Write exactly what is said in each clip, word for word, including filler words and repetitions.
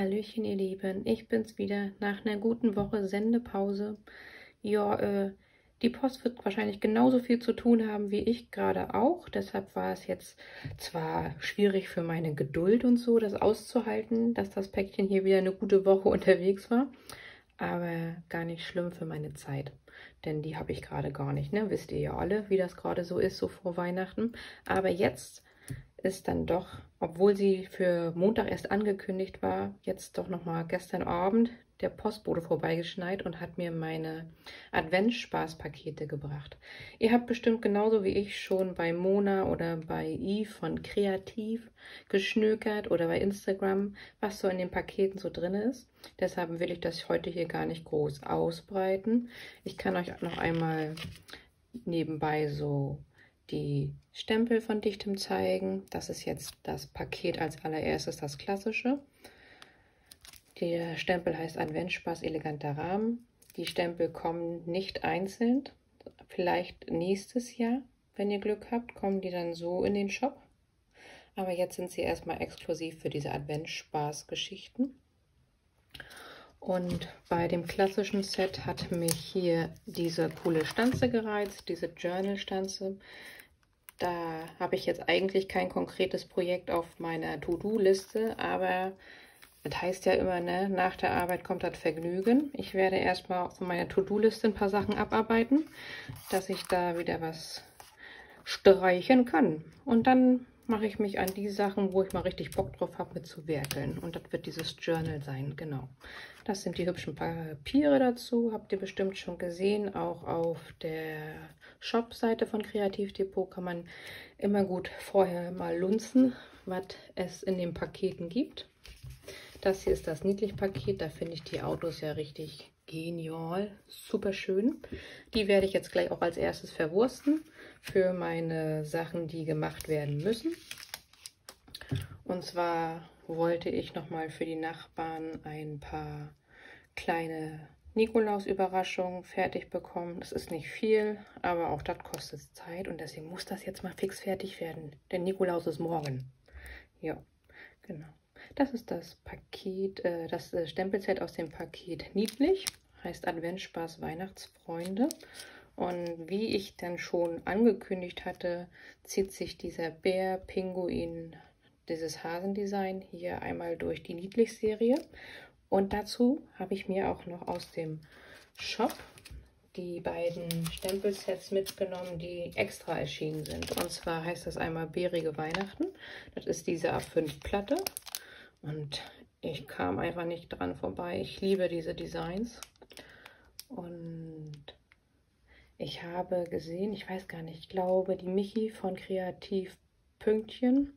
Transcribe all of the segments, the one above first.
Hallöchen, ihr Lieben. Ich bin's wieder nach einer guten Woche Sendepause. Ja, äh, die Post wird wahrscheinlich genauso viel zu tun haben wie ich gerade auch. Deshalb war es jetzt zwar schwierig für meine Geduld und so, das auszuhalten, dass das Päckchen hier wieder eine gute Woche unterwegs war. Aber gar nicht schlimm für meine Zeit. Denn die habe ich gerade gar nicht, ne? Wisst ihr ja alle, wie das gerade so ist, so vor Weihnachten. Aber jetzt ist dann doch, obwohl sie für Montag erst angekündigt war, jetzt doch nochmal gestern Abend der Postbote vorbeigeschneit und hat mir meine Adventsspaßpakete gebracht. Ihr habt bestimmt genauso wie ich schon bei Mona oder bei Yves von Kreativ geschnökert oder bei Instagram, was so in den Paketen so drin ist. Deshalb will ich das heute hier gar nicht groß ausbreiten. Ich kann euch noch einmal nebenbei so die Stempel von Dichtem zeigen. Das ist jetzt das Paket als allererstes, das klassische. Der Stempel heißt Adventsspaß eleganter Rahmen. Die Stempel kommen nicht einzeln. Vielleicht nächstes Jahr, wenn ihr Glück habt, kommen die dann so in den Shop. Aber jetzt sind sie erstmal exklusiv für diese Adventsspaß-Geschichten. Und bei dem klassischen Set hat mich hier diese coole Stanze gereizt, diese Journal-Stanze. Da habe ich jetzt eigentlich kein konkretes Projekt auf meiner To-Do-Liste, aber das heißt ja immer, ne, nach der Arbeit kommt das Vergnügen. Ich werde erstmal von meiner To-Do-Liste ein paar Sachen abarbeiten, dass ich da wieder was streichen kann. Und dann mache ich mich an die Sachen, wo ich mal richtig Bock drauf habe, mit zu werkeln. Und das wird dieses Journal sein, genau. Das sind die hübschen Papiere dazu, habt ihr bestimmt schon gesehen. Auch auf der Shop-Seite von Kreativdepot kann man immer gut vorher mal lunzen, was es in den Paketen gibt. Das hier ist das Niedlich-Paket, da finde ich die Autos ja richtig genial, super schön. Die werde ich jetzt gleich auch als erstes verwursten für meine Sachen, die gemacht werden müssen. Und zwar wollte ich nochmal für die Nachbarn ein paar kleine Nikolaus-Überraschungen fertig bekommen. Das ist nicht viel, aber auch das kostet Zeit und deswegen muss das jetzt mal fix fertig werden. Denn Nikolaus ist morgen. Ja, genau. Das ist das Paket, äh, das äh, Stempelset aus dem Paket Niedlich, heißt Adventsspaß Weihnachtsfreunde. Und wie ich dann schon angekündigt hatte, zieht sich dieser Bär, Pinguin, dieses Hasendesign hier einmal durch die Niedlich-Serie. Und dazu habe ich mir auch noch aus dem Shop die beiden Stempelsets mitgenommen, die extra erschienen sind. Und zwar heißt das einmal Bärige Weihnachten. Das ist diese A fünf Platte. Und ich kam einfach nicht dran vorbei. Ich liebe diese Designs. Und ich habe gesehen, ich weiß gar nicht, ich glaube, die Michi von Kreativ Pünktchen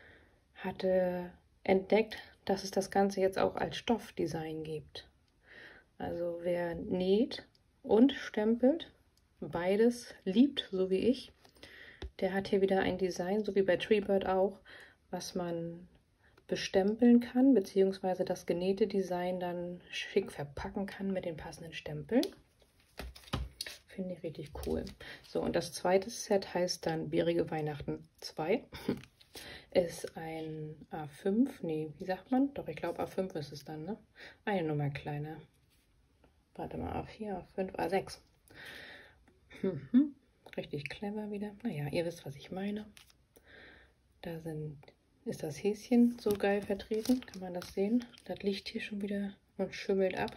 hatte entdeckt, dass es das Ganze jetzt auch als Stoffdesign gibt. Also wer näht und stempelt, beides liebt, so wie ich, der hat hier wieder ein Design, so wie bei Treebird auch, was man bestempeln kann, beziehungsweise das genähte Design dann schick verpacken kann mit den passenden Stempeln. Finde ich richtig cool. So, und das zweite Set heißt dann Bärige Weihnachten zwei. Ist ein A fünf, nee, wie sagt man? Doch, ich glaube A fünf ist es dann, ne? Eine Nummer kleiner. Warte mal, A vier, A fünf, A sechs. Mhm. Richtig clever wieder. Naja, ihr wisst, was ich meine. Da sind, ist das Häschen so geil vertreten. Kann man das sehen? Das liegt hier schon wieder und schimmelt ab.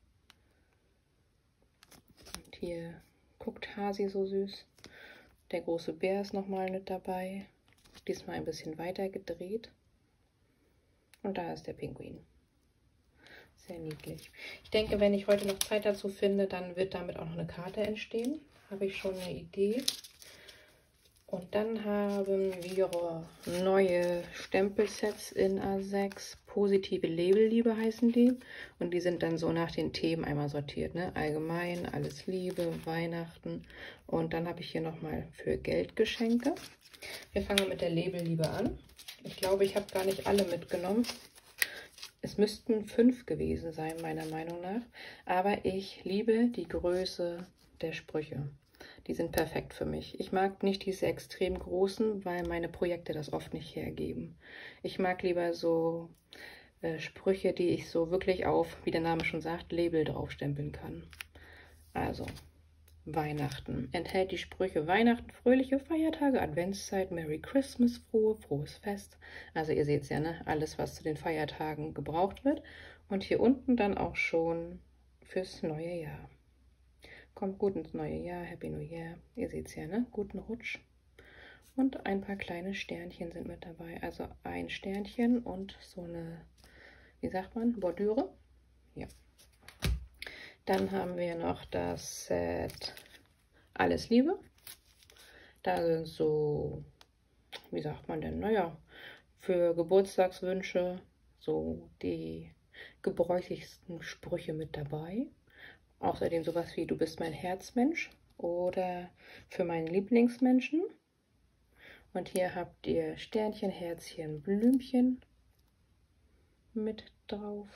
Und hier guckt Hasi so süß. Der große Bär ist nochmal mit dabei. Diesmal ein bisschen weiter gedreht. Und da ist der Pinguin. Sehr niedlich. Ich denke, wenn ich heute noch Zeit dazu finde, dann wird damit auch noch eine Karte entstehen. Habe ich schon eine Idee. Und dann haben wir neue Stempelsets in A sechs. Positive Labelliebe heißen die. Und die sind dann so nach den Themen einmal sortiert, ne? Allgemein, alles Liebe, Weihnachten. Und dann habe ich hier nochmal für Geldgeschenke. Wir fangen mit der Labelliebe an. Ich glaube, ich habe gar nicht alle mitgenommen. Es müssten fünf gewesen sein, meiner Meinung nach. Aber ich liebe die Größe der Sprüche. Die sind perfekt für mich. Ich mag nicht diese extrem großen, weil meine Projekte das oft nicht hergeben. Ich mag lieber so äh, Sprüche, die ich so wirklich auf, wie der Name schon sagt, Label draufstempeln kann. Also Weihnachten enthält die Sprüche Weihnachten, fröhliche Feiertage, Adventszeit, Merry Christmas, frohe, frohes Fest. Also ihr seht es ja, ne? Alles, was zu den Feiertagen gebraucht wird. Und hier unten dann auch schon fürs neue Jahr. Kommt gut ins neue Jahr, Happy New Year. Ihr seht es ja, ne? Guten Rutsch. Und ein paar kleine Sternchen sind mit dabei. Also ein Sternchen und so eine, wie sagt man, Bordüre. Ja. Dann haben wir noch das Set Alles Liebe. Da sind so, wie sagt man denn, naja, für Geburtstagswünsche so die gebräuchlichsten Sprüche mit dabei. Außerdem sowas wie Du bist mein Herzmensch oder für meinen Lieblingsmenschen. Und hier habt ihr Sternchen, Herzchen, Blümchen mit drauf.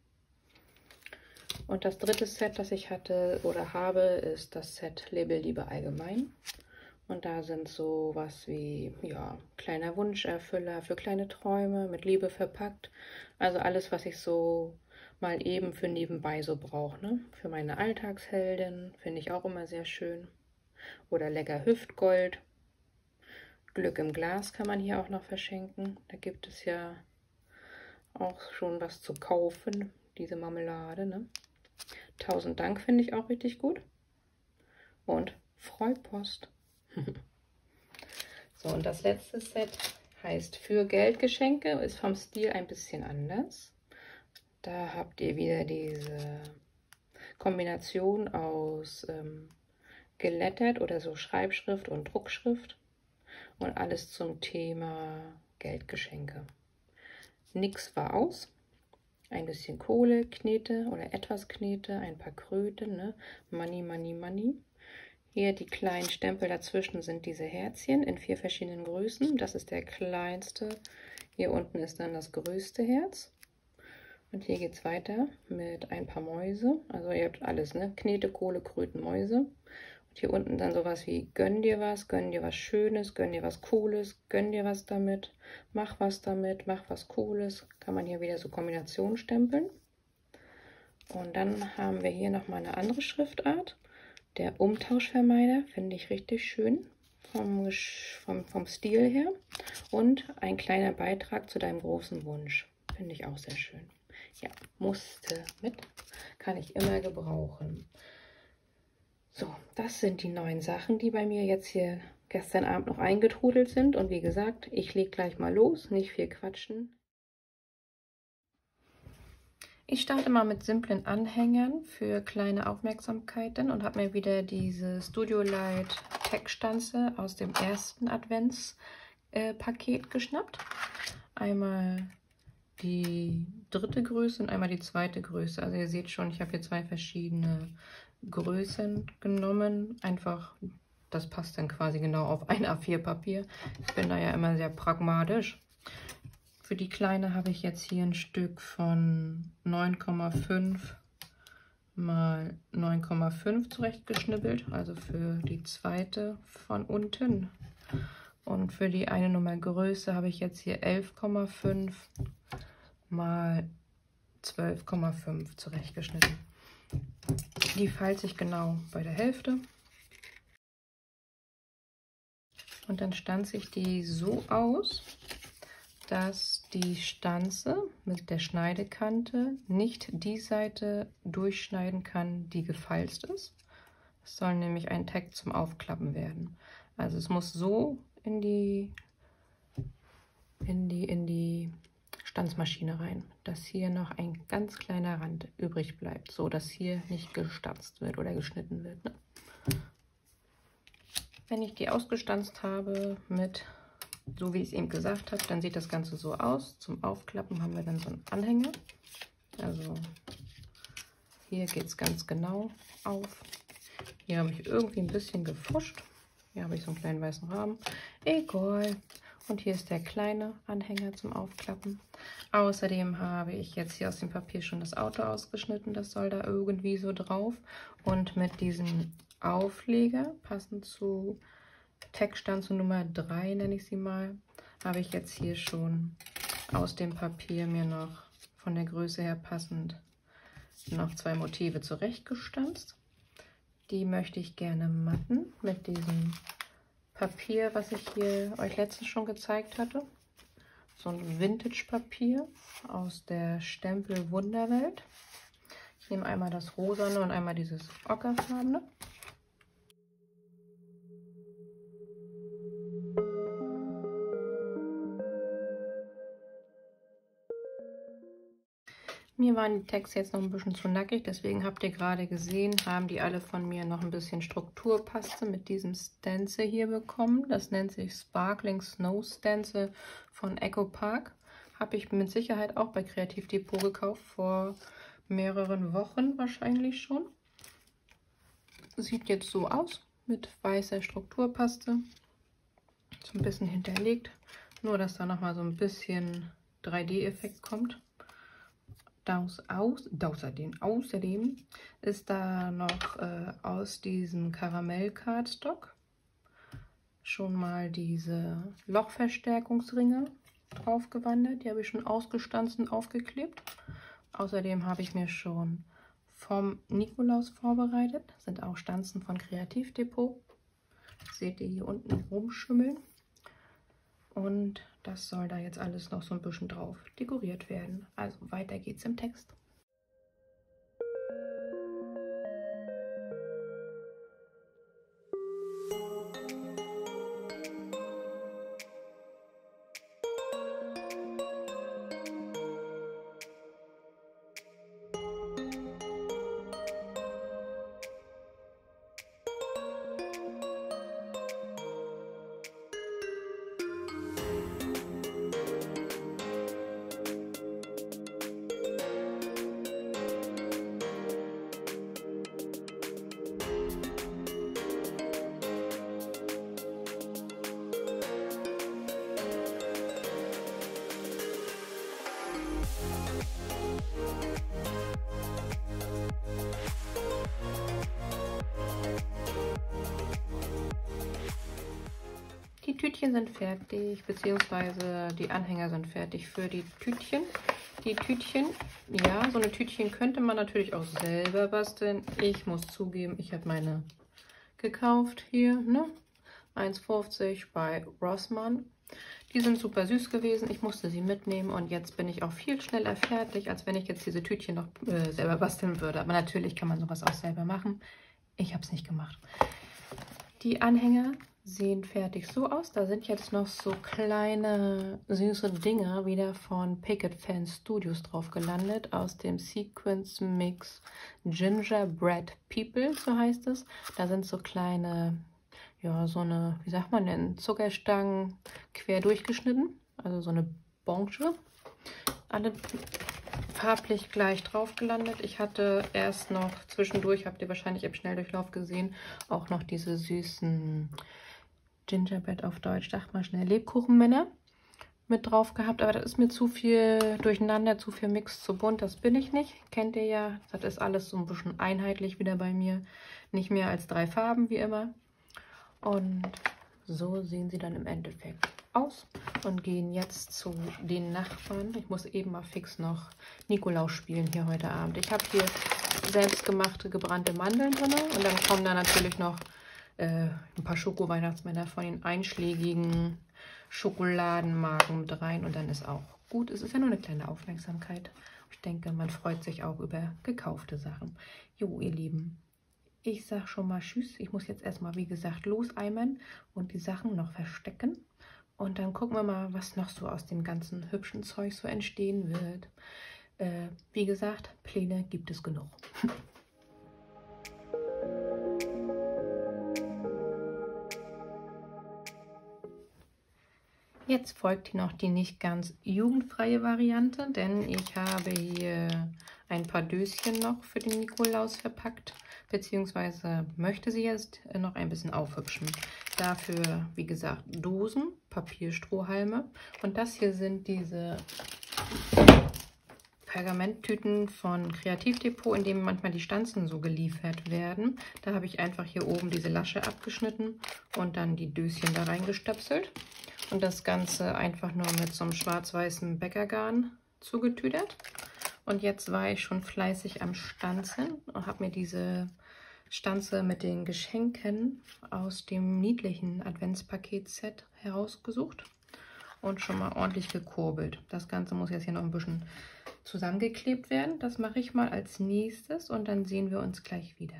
Und das dritte Set, das ich hatte oder habe, ist das Set Label Liebe allgemein. Und da sind so was wie, ja, kleiner Wunscherfüller für kleine Träume, mit Liebe verpackt. Also alles, was ich so mal eben für nebenbei so brauche, ne? Für meine Alltagsheldin finde ich auch immer sehr schön. Oder lecker Hüftgold. Glück im Glas kann man hier auch noch verschenken. Da gibt es ja auch schon was zu kaufen, diese Marmelade, ne? Tausend Dank finde ich auch richtig gut. Und Freupost. So, und das letzte Set heißt Für Geldgeschenke, ist vom Stil ein bisschen anders. Da habt ihr wieder diese Kombination aus ähm, gelettert oder so Schreibschrift und Druckschrift und alles zum Thema Geldgeschenke. Nix war aus. Ein bisschen Kohle, Knete oder etwas Knete, ein paar Kröten, ne? Money, Money, Money. Hier die kleinen Stempel dazwischen sind diese Herzchen in vier verschiedenen Größen. Das ist der kleinste. Hier unten ist dann das größte Herz. Und hier geht es weiter mit ein paar Mäuse. Also ihr habt alles, ne? Knete, Kohle, Kröten, Mäuse. Und hier unten dann sowas wie gönn dir was, gönn dir was Schönes, gönn dir was Cooles, gönn dir was damit, mach was damit, mach was Cooles. Kann man hier wieder so Kombinationen stempeln. Und dann haben wir hier nochmal eine andere Schriftart. Der Umtauschvermeider, finde ich richtig schön vom, vom, vom Stil her. Und ein kleiner Beitrag zu deinem großen Wunsch. Finde ich auch sehr schön. Ja, musste mit. Kann ich immer gebrauchen. So, das sind die neuen Sachen, die bei mir jetzt hier gestern Abend noch eingetrudelt sind. Und wie gesagt, ich lege gleich mal los, nicht viel quatschen. Ich starte mal mit simplen Anhängern für kleine Aufmerksamkeiten und habe mir wieder diese Studio Light Textstanze aus dem ersten Adventspaket äh, geschnappt. Einmal die dritte Größe und einmal die zweite Größe. Also ihr seht schon, ich habe hier zwei verschiedene Größen genommen. Einfach, das passt dann quasi genau auf ein A vier Papier. Ich bin da ja immer sehr pragmatisch. Für die kleine habe ich jetzt hier ein Stück von neun Komma fünf mal neun Komma fünf zurechtgeschnippelt, also für die zweite von unten. Und für die eine Nummer Größe habe ich jetzt hier elf Komma fünf mal zwölf Komma fünf zurechtgeschnitten. Die falte ich genau bei der Hälfte. Und dann stanze ich die so aus, dass die Stanze mit der Schneidekante nicht die Seite durchschneiden kann, die gefalzt ist. Es soll nämlich ein Tag zum Aufklappen werden. Also es muss so in die, in die, in die Stanzmaschine rein, dass hier noch ein ganz kleiner Rand übrig bleibt, so dass hier nicht gestanzt wird oder geschnitten wird. Ne? Wenn ich die ausgestanzt habe mit, so wie ich es eben gesagt habe, dann sieht das Ganze so aus. Zum Aufklappen haben wir dann so einen Anhänger. Also hier geht es ganz genau auf. Hier habe ich irgendwie ein bisschen gefuscht. Hier habe ich so einen kleinen weißen Rahmen. Egal. Und hier ist der kleine Anhänger zum Aufklappen. Außerdem habe ich jetzt hier aus dem Papier schon das Auto ausgeschnitten. Das soll da irgendwie so drauf. Und mit diesem Aufleger, passend zu Textstanze Nummer drei, nenne ich sie mal, habe ich jetzt hier schon aus dem Papier mir noch von der Größe her passend noch zwei Motive zurechtgestanzt. Die möchte ich gerne matten mit diesem Papier, was ich hier euch letztens schon gezeigt hatte. So ein Vintage-Papier aus der Stempel Wunderwelt. Ich nehme einmal das Rosane und einmal dieses Ockerfarbene. Mir waren die Texte jetzt noch ein bisschen zu nackig, deswegen habt ihr gerade gesehen, haben die alle von mir noch ein bisschen Strukturpaste mit diesem Stencil hier bekommen. Das nennt sich Sparkling Snow Stencil von Echo Park. Habe ich mit Sicherheit auch bei Kreativ Depot gekauft, vor mehreren Wochen wahrscheinlich schon. Sieht jetzt so aus, mit weißer Strukturpaste. So ein bisschen hinterlegt, nur dass da nochmal so ein bisschen drei D-Effekt kommt. Das aus, außerdem, außerdem ist da noch äh, aus diesem Karamell-Cardstock schon mal diese Lochverstärkungsringe drauf gewandert. Die habe ich schon ausgestanzt und aufgeklebt. Außerdem habe ich mir schon vom Nikolaus vorbereitet. Das sind auch Stanzen von Kreativ Depot. Das seht ihr hier unten rumschimmeln. Und das soll da jetzt alles noch so ein bisschen drauf dekoriert werden. Also weiter geht's im Text. Die Tütchen sind fertig, beziehungsweise die Anhänger sind fertig für die Tütchen. Die Tütchen, ja, so eine Tütchen könnte man natürlich auch selber basteln. Ich muss zugeben, ich habe meine gekauft hier, ne? eins fünfzig bei Rossmann. Die sind super süß gewesen. Ich musste sie mitnehmen und jetzt bin ich auch viel schneller fertig, als wenn ich jetzt diese Tütchen noch äh, selber basteln würde. Aber natürlich kann man sowas auch selber machen. Ich habe es nicht gemacht. Die Anhänger sehen fertig so aus. Da sind jetzt noch so kleine süße Dinger wieder von Picket Fan Studios drauf gelandet, aus dem Sequence Mix Gingerbread People, so heißt es. Da sind so kleine, ja, so eine, wie sagt man denn, Zuckerstangen quer durchgeschnitten, also so eine Bonche. Alle farblich gleich drauf gelandet. Ich hatte erst noch zwischendurch, habt ihr wahrscheinlich im Schnelldurchlauf gesehen, auch noch diese süßen Gingerbread auf Deutsch, dachte mal schnell, Lebkuchenmänner mit drauf gehabt, aber das ist mir zu viel durcheinander, zu viel Mix, zu bunt, das bin ich nicht. Kennt ihr ja, das ist alles so ein bisschen einheitlich wieder bei mir. Nicht mehr als drei Farben, wie immer. Und so sehen sie dann im Endeffekt aus und gehen jetzt zu den Nachbarn. Ich muss eben mal fix noch Nikolaus spielen hier heute Abend. Ich habe hier selbstgemachte gebrannte Mandeln drin und dann kommen da natürlich noch äh, ein paar Schoko-Weihnachtsmänner von den einschlägigen Schokoladenmarken mit rein und dann ist auch gut. Es ist ja nur eine kleine Aufmerksamkeit. Ich denke, man freut sich auch über gekaufte Sachen. Jo, ihr Lieben, ich sag schon mal Tschüss. Ich muss jetzt erstmal, wie gesagt, loseimern und die Sachen noch verstecken. Und dann gucken wir mal, was noch so aus dem ganzen hübschen Zeug so entstehen wird. Äh, wie gesagt, Pläne gibt es genug. Jetzt folgt hier noch die nicht ganz jugendfreie Variante, denn ich habe hier ein paar Döschen noch für den Nikolaus verpackt, beziehungsweise möchte sie jetzt noch ein bisschen aufhübschen. Dafür, wie gesagt, Dosen, Papierstrohhalme und das hier sind diese Pergamenttüten von Kreativ Depot, in denen manchmal die Stanzen so geliefert werden. Da habe ich einfach hier oben diese Lasche abgeschnitten und dann die Döschen da reingestöpselt. Und das Ganze einfach nur mit so einem schwarz-weißen Bäckergarn zugetüdert. Und jetzt war ich schon fleißig am Stanzen und habe mir diese Stanze mit den Geschenken aus dem niedlichen Adventspaket-Set herausgesucht und schon mal ordentlich gekurbelt. Das Ganze muss jetzt hier noch ein bisschen zusammengeklebt werden. Das mache ich mal als nächstes und dann sehen wir uns gleich wieder.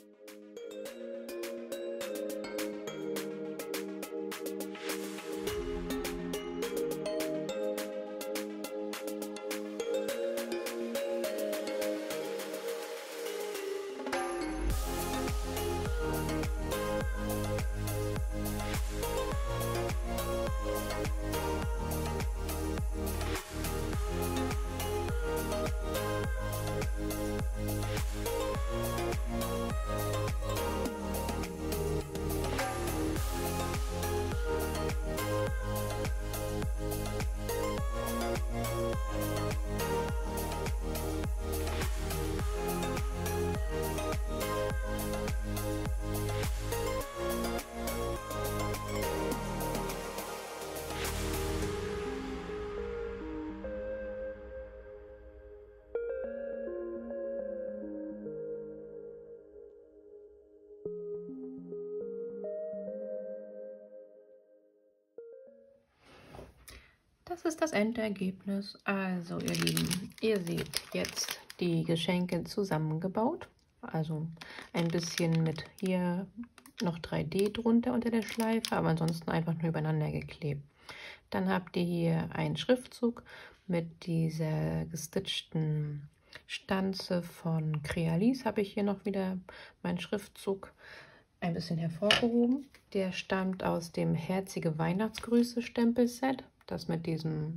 Das ist das Endergebnis. Also ihr Lieben, ihr seht jetzt die Geschenke zusammengebaut. Also ein bisschen mit hier noch drei D drunter unter der Schleife, aber ansonsten einfach nur übereinander geklebt. Dann habt ihr hier einen Schriftzug mit dieser gestitchten Stanze von Crealis. Habe ich hier noch wieder meinen Schriftzug ein bisschen hervorgehoben. Der stammt aus dem Herzige Weihnachtsgrüße Stempelset. Das mit diesen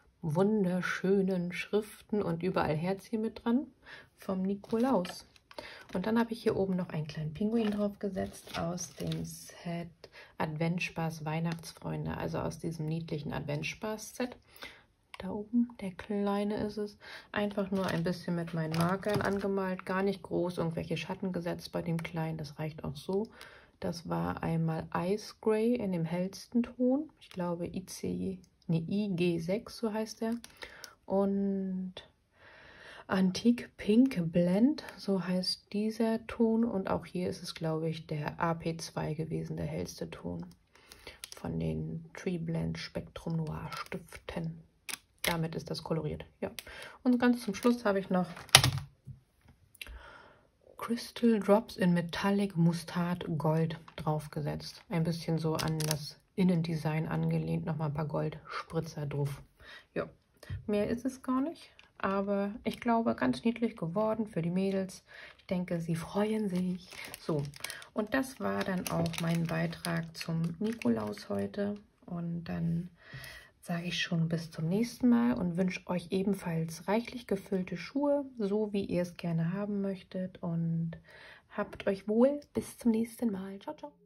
wunderschönen Schriften und überall Herzchen mit dran vom Nikolaus. Und dann habe ich hier oben noch einen kleinen Pinguin drauf gesetzt aus dem Set Adventsspaß Weihnachtsfreunde, also aus diesem niedlichen Adventsspaß-Set. Da oben, der kleine ist es. Einfach nur ein bisschen mit meinen Markern angemalt, gar nicht groß irgendwelche Schatten gesetzt bei dem kleinen, das reicht auch so. Das war einmal Ice Grey in dem hellsten Ton, ich glaube I C, nee, I G sechs, so heißt der. Und Antique Pink Blend, so heißt dieser Ton. Und auch hier ist es, glaube ich, der A P zwei gewesen, der hellste Ton von den Tree Blend Spektrum Noir Stiften. Damit ist das koloriert. Ja. Und ganz zum Schluss habe ich noch Crystal Drops in Metallic Mustard Gold draufgesetzt. Ein bisschen so an das Innendesign angelehnt. Nochmal ein paar Goldspritzer drauf. Ja, mehr ist es gar nicht. Aber ich glaube, ganz niedlich geworden für die Mädels. Ich denke, sie freuen sich. So, und das war dann auch mein Beitrag zum Nikolaus heute. Und dann sage ich schon bis zum nächsten Mal und wünsche euch ebenfalls reichlich gefüllte Schuhe, so wie ihr es gerne haben möchtet. Und habt euch wohl. Bis zum nächsten Mal. Ciao, ciao.